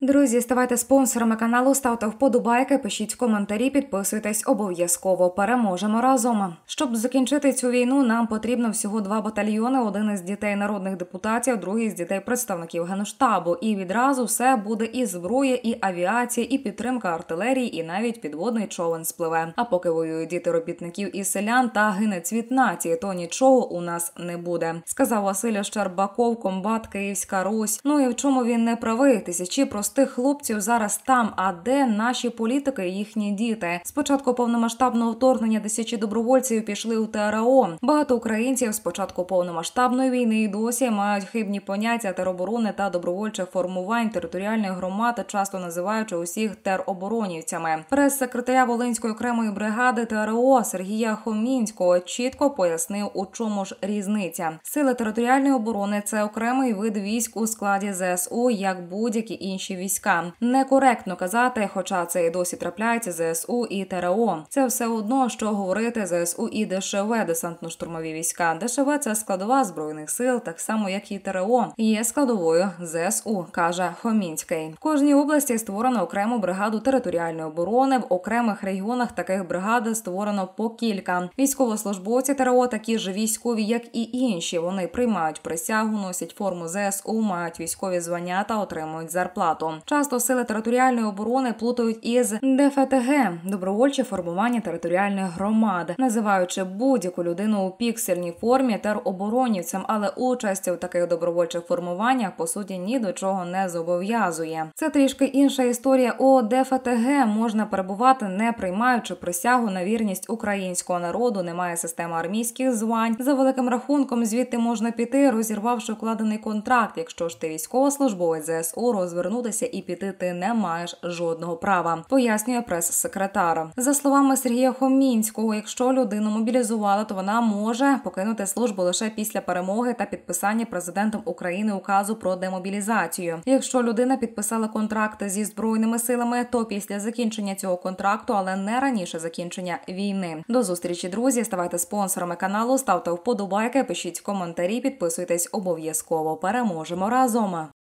Друзі, ставайте спонсорами каналу, ставте вподобайки, пишіть коментарі, підписуйтесь, обов'язково переможемо разом. Щоб закінчити цю війну, нам потрібно всього 2 батальйони, один із дітей народних депутатів, другий з дітей представників Генштабу. І відразу все буде і зброя, і авіація, і підтримка артилерії, і навіть підводний човен спливе. А поки воюють діти робітників і селян та гине цвіт нації, то нічого у нас не буде, сказав Василь Щербаков, комбат Київська Русь. Ну і в чому він не правий? Тисячі простих хлопців зараз там, а де наші політики і їхні діти? Спочатку повномасштабного вторгнення тисячі добровольців пішли у ТРО. Багато українців спочатку повномасштабної війни і досі мають хибні поняття тероборони та добровольчих формувань територіальних громад, часто називаючи усіх тероборонівцями. Прес-секретаря Волинської окремої бригади ТРО Сергія Хомінського чітко пояснив, у чому ж різниця. Сили територіальної оборони – це окремий вид військ у складі ЗСУ, як будь-які інші війська. Некоректно казати, хоча це і досі трапляється, ЗСУ і ТРО. Це все одно, що говорити ЗСУ і ДШВ, десантно-штурмові війська. ДШВ – це складова Збройних сил, так само, як і ТРО. Є складовою ЗСУ, каже Хомінський. В кожній області створено окрему бригаду територіальної оборони, в окремих регіонах таких бригад створено по кілька. Військовослужбовці ТРО такі ж військові, як і інші. Вони приймають присягу, носять форму ЗСУ, мають військові звання та отримують зарплату. Часто сили територіальної оборони плутають із ДФТГ – добровольче формування територіальних громад, називаючи будь-яку людину у піксельній формі тероборонівцем, але участь у таких добровольчих формуваннях по суті ні до чого не зобов'язує. Це трішки інша історія. У ДФТГ можна перебувати, не приймаючи присягу на вірність українського народу, немає системи армійських звань. За великим рахунком звідти можна піти, розірвавши укладений контракт. Якщо ж ти військовослужбовець ЗСУ, розвернутися і піти ти не маєш жодного права, пояснює прес-секретар. За словами Сергія Хомінського, якщо людину мобілізували, то вона може покинути службу лише після перемоги та підписання президентом України указу про демобілізацію. Якщо людина підписала контракт зі Збройними силами, то після закінчення цього контракту, але не раніше закінчення війни. До зустрічі, друзі, ставайте спонсорами каналу, ставте вподобайки, пишіть коментарі, підписуйтесь, обов'язково переможемо разом.